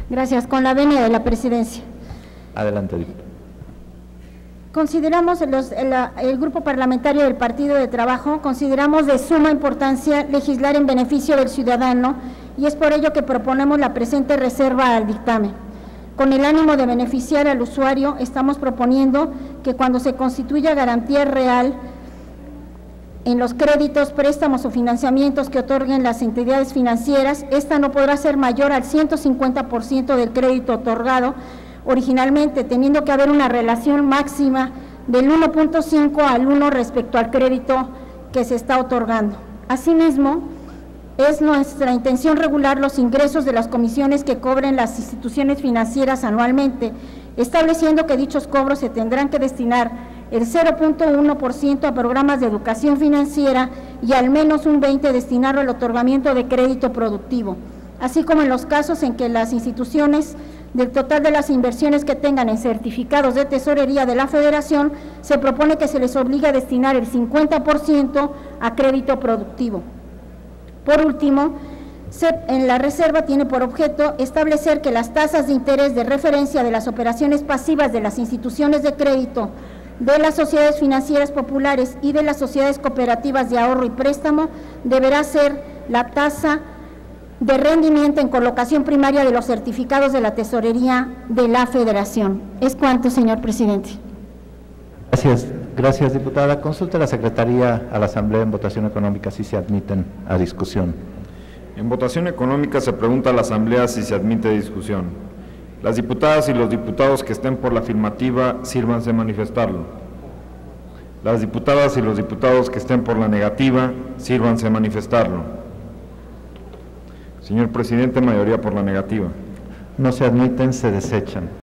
Gracias. Con la venia de la presidencia. Adelante, diputado. Consideramos, el Grupo Parlamentario del Partido de Trabajo, consideramos de suma importancia legislar en beneficio del ciudadano y es por ello que proponemos la presente reserva al dictamen. Con el ánimo de beneficiar al usuario, estamos proponiendo que cuando se constituya garantía real en los créditos, préstamos o financiamientos que otorguen las entidades financieras, esta no podrá ser mayor al 150% del crédito otorgado originalmente, teniendo que haber una relación máxima del 1.5 al 1 respecto al crédito que se está otorgando. Asimismo, es nuestra intención regular los ingresos de las comisiones que cobren las instituciones financieras anualmente, estableciendo que dichos cobros se tendrán que destinar el 0.1% a programas de educación financiera y al menos un 20% destinarlo al otorgamiento de crédito productivo, así como en los casos en que las instituciones del total de las inversiones que tengan en certificados de tesorería de la Federación, se propone que se les obligue a destinar el 50% a crédito productivo. Por último, en la reserva tiene por objeto establecer que las tasas de interés de referencia de las operaciones pasivas de las instituciones de crédito, de las sociedades financieras populares y de las sociedades cooperativas de ahorro y préstamo deberá ser la tasa de rendimiento en colocación primaria de los certificados de la tesorería de la Federación. Es cuanto, señor presidente. Gracias, diputada. Consulta a la Secretaría a la Asamblea en votación económica si se admiten a discusión. En votación económica se pregunta a la Asamblea si se admite a discusión. Las diputadas y los diputados que estén por la afirmativa, sírvanse manifestarlo. Las diputadas y los diputados que estén por la negativa, sírvanse manifestarlo. Señor presidente, mayoría por la negativa. No se admiten, se desechan.